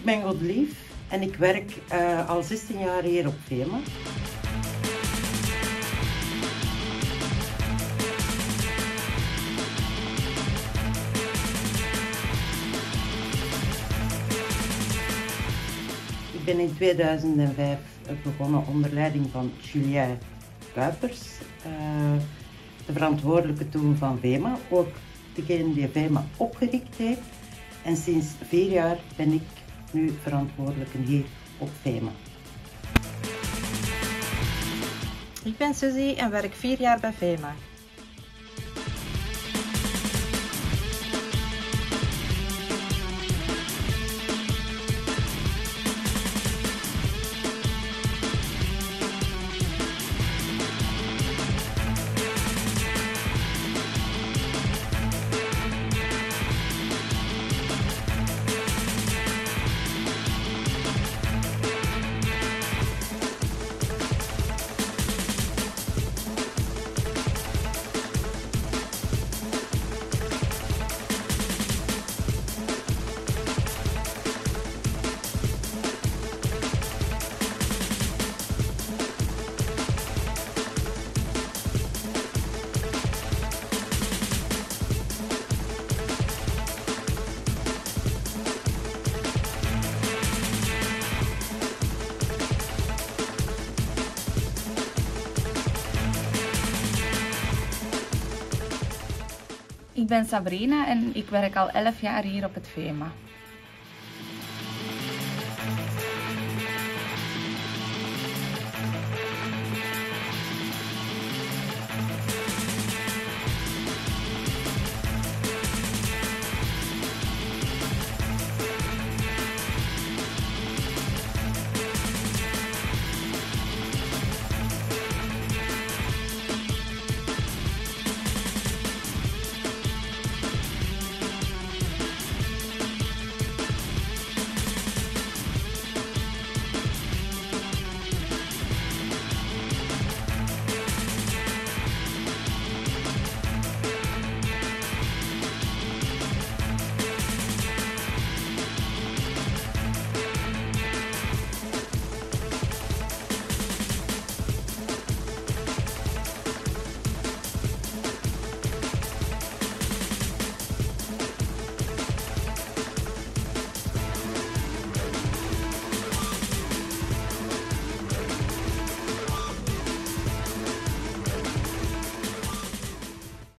Ik ben Godlief en ik werk al 16 jaar hier op VEMA. Ik ben in 2005 begonnen onder leiding van Julien Kuipers, de verantwoordelijke toen van VEMA, ook degene die VEMA opgericht heeft. En sinds 4 jaar ben ik nu verantwoordelijke hier op VEMA. Ik ben Suzy en werk 4 jaar bij VEMA. Ik ben Sabrina en ik werk al 11 jaar hier op het VEMA.